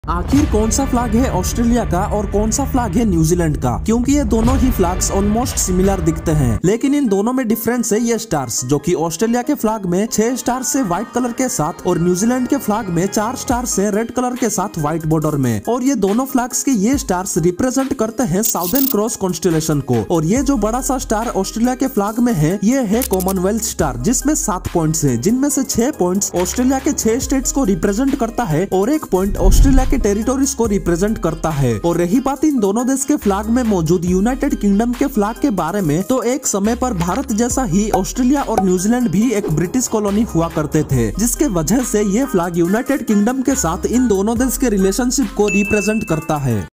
आखिर कौन सा फ्लैग है ऑस्ट्रेलिया का और कौन सा फ्लैग है न्यूजीलैंड का? क्योंकि ये दोनों ही फ्लैग्स ऑलमोस्ट सिमिलर दिखते हैं, लेकिन इन दोनों में डिफरेंस है ये स्टार्स, जो कि ऑस्ट्रेलिया के फ्लैग में 6 स्टार से व्हाइट कलर के साथ और न्यूजीलैंड के फ्लैग में 4 स्टार से रेड कलर के साथ व्हाइट बॉर्डर में। और ये दोनों फ्लैग्स के ये स्टार्स रिप्रेजेंट करते हैं साउदर्न क्रॉस कॉन्स्टेलेशन को। और ये जो बड़ा सा स्टार ऑस्ट्रेलिया के फ्लैग में है, ये है कॉमनवेल्थ स्टार, जिसमें 7 पॉइंट्स है, जिनमें से 6 पॉइंट्स ऑस्ट्रेलिया के 6 स्टेट्स को रिप्रेजेंट करता है और 1 पॉइंट ऑस्ट्रेलिया के टेरिटोरीज को रिप्रेजेंट करता है। और रही बात इन दोनों देश के फ्लैग में मौजूद यूनाइटेड किंगडम के फ्लैग के बारे में, तो एक समय पर भारत जैसा ही ऑस्ट्रेलिया और न्यूजीलैंड भी एक ब्रिटिश कॉलोनी हुआ करते थे, जिसके वजह से ये फ्लैग यूनाइटेड किंगडम के साथ इन दोनों देश के रिलेशनशिप को रिप्रेजेंट करता है।